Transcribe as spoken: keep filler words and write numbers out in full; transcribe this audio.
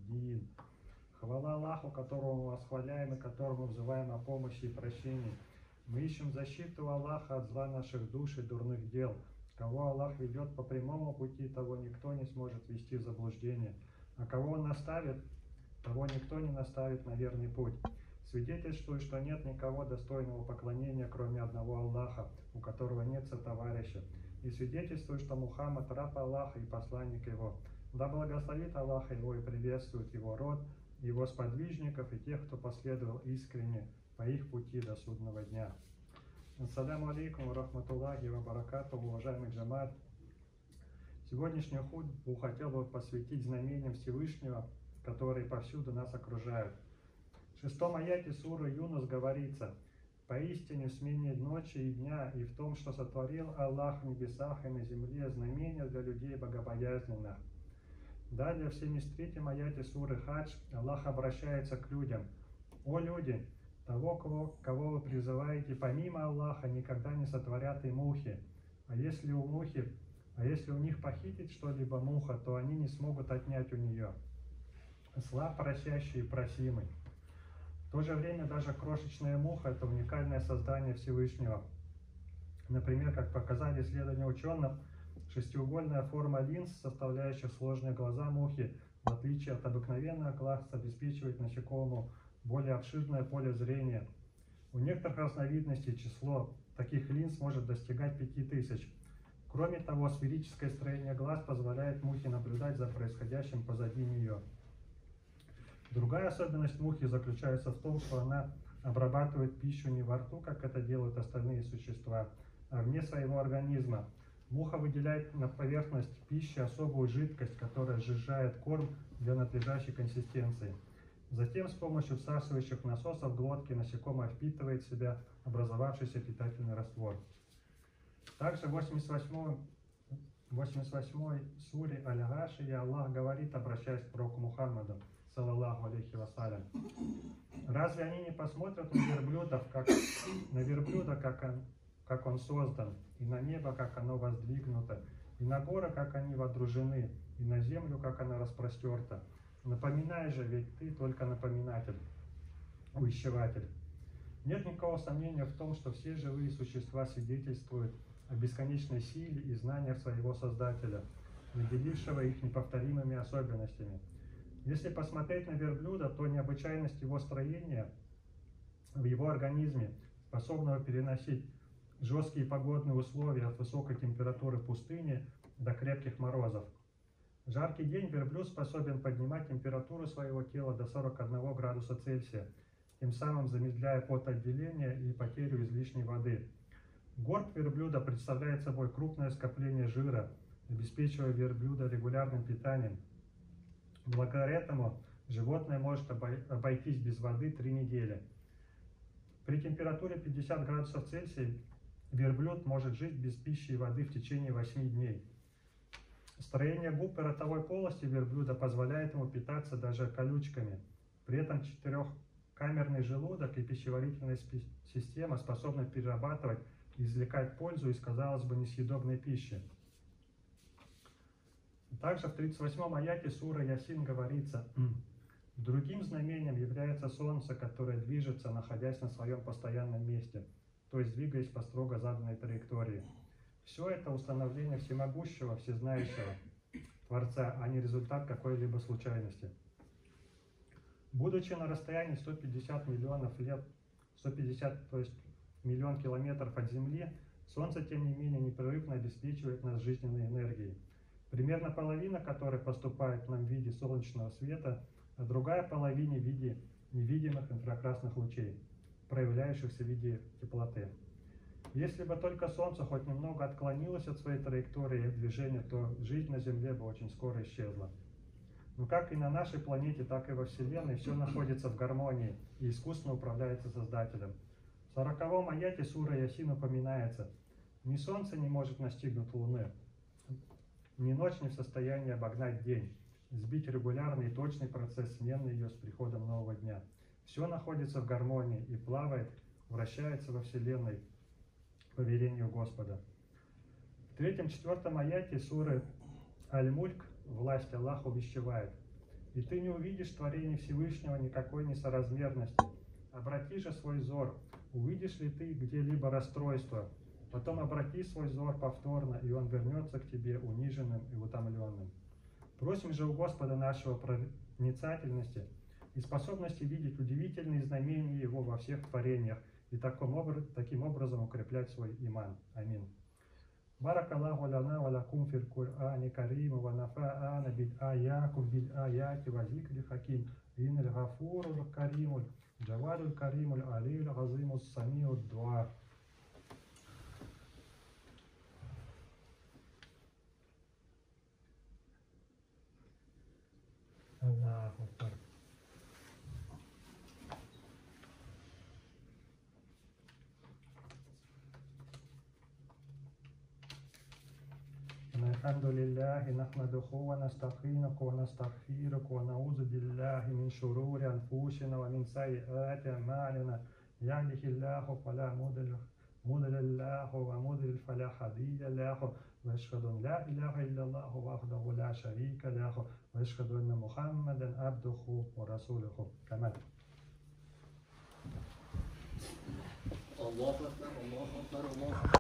Мухиддин. Хвала Аллаху, которого мы восхваляем и которому взываем о помощи и прощении. Мы ищем защиту Аллаха от зла наших душ и дурных дел. Кого Аллах ведет по прямому пути, того никто не сможет вести в заблуждение. А кого Он наставит, того никто не наставит на верный путь. Свидетельствую, что нет никого достойного поклонения, кроме одного Аллаха, у которого нет сотоварища. И свидетельствую, что Мухаммад раб Аллаха и посланник Его. Да благословит Аллах Его и приветствует Его род, Его сподвижников и тех, кто последовал искренне по их пути до судного дня. Ассаляму алейкум ва рахматуллахи ва баракатуху, уважаемый джамат. Сегодняшнюю хутбу хотел бы посвятить знамениям Всевышнего, которые повсюду нас окружают. В шестом аяте суры Юнус говорится: «Поистине в смене ночи и дня и в том, что сотворил Аллах в небесах и на земле, знамения для людей богобоязненных». Далее в семьдесят третьем аяте суры Хадж Аллах обращается к людям: «О люди, того, кого, кого вы призываете помимо Аллаха, никогда не сотворят и мухи. А если у мухи, а если у них похитить что-либо муха, то они не смогут отнять у нее. Слаб просящий и просимый». В то же время даже крошечная муха – это уникальное создание Всевышнего. Например, как показали исследования ученых, шестиугольная форма линз, составляющих сложные глаза мухи, в отличие от обыкновенных глаз, обеспечивает насекомому более обширное поле зрения. У некоторых разновидностей число таких линз может достигать пяти тысяч. Кроме того, сферическое строение глаз позволяет мухе наблюдать за происходящим позади нее. Другая особенность мухи заключается в том, что она обрабатывает пищу не во рту, как это делают остальные существа, а вне своего организма. Муха выделяет на поверхность пищи особую жидкость, которая сжижает корм для надлежащей консистенции. Затем с помощью всасывающих насосов глотки насекомое впитывает в себя образовавшийся питательный раствор. Также в восемьдесят восьмой суре Аль-Гашия Аллах говорит, обращаясь к пророку Мухаммаду, саллаллаху алейхи вассалям: «Разве они не посмотрят на верблюдов, как на верблюда, как он, как он создан, и на небо, как оно воздвигнуто, и на горы, как они водружены, и на землю, как она распростерта? Напоминай же, ведь ты только напоминатель, увещеватель». Нет никакого сомнения в том, что все живые существа свидетельствуют о бесконечной силе и знаниях своего Создателя, наделившего их неповторимыми особенностями. Если посмотреть на верблюда, то необычайность его строения в его организме, способного переносить жесткие погодные условия от высокой температуры пустыни до крепких морозов. В жаркий день верблюд способен поднимать температуру своего тела до сорока одного градуса Цельсия, тем самым замедляя потоотделение и потерю излишней воды. Горб верблюда представляет собой крупное скопление жира, обеспечивая верблюда регулярным питанием. Благодаря этому животное может обойтись без воды три недели. При температуре пятидесяти градусов Цельсия верблюд может жить без пищи и воды в течение восьми дней. Строение губ и ротовой полости верблюда позволяет ему питаться даже колючками. При этом четырехкамерный желудок и пищеварительная система способны перерабатывать и извлекать пользу из, казалось бы, несъедобной пищи. Также в тридцать восьмом аяте суры Ясин говорится: «Другим знамением является солнце, которое движется, находясь на своем постоянном месте, то есть двигаясь по строго заданной траектории». Все это установление всемогущего, всезнающего Творца, а не результат какой-либо случайности. Будучи на расстоянии сто пятьдесят миллионов лет, сто пятьдесят, то есть миллион километров от Земли, Солнце, тем не менее, непрерывно обеспечивает нас жизненной энергией, примерно половина которой поступает к нам в виде солнечного света, а другая половина в виде невидимых инфракрасных лучей, проявляющихся в виде теплоты. Если бы только Солнце хоть немного отклонилось от своей траектории движения, то жизнь на Земле бы очень скоро исчезла. Но как и на нашей планете, так и во Вселенной все находится в гармонии и искусственно управляется Создателем. В сороковом аяте сура Ясин упоминается: «Ни Солнце не может настигнуть Луны, ни ночь не в состоянии обогнать день, сбить регулярный и точный процесс смены ее с приходом нового дня. Все находится в гармонии и плавает, вращается во Вселенной по велению Господа». В третьем-четвертом аяте суры Аль-Мульк власть Аллаха увещевает: и ты не увидишь в творении Всевышнего никакой несоразмерности. Обрати же свой взор, увидишь ли ты где-либо расстройство, потом обрати свой взор повторно, и он вернется к тебе униженным и утомленным. Просим же у Господа нашего проницательности и способности видеть удивительные знамения Его во всех творениях и таким, образ, таким образом укреплять свой иман. Аминь. بارك الله لنا ولكم في القرآن الكريم ونفعنا بالآيات بالآيات وذكر الحكيم إن الغفور الكريم الجواد الكريم العلي العظيم السميع الدعاء. الله أكبر. الحمد لله نحمده ونستعينه ونستغفره ونعوذ بالله من شرور أنفسنا ومن سيئات أعمالنا يهده الله فلا مضل له ومضلل فلا هادي له وأشهد أن لا إله إلا الله وحده لا شريك له وأشهد أن محمدا عبده ورسوله. كمان الله أكبر الله أكبر الله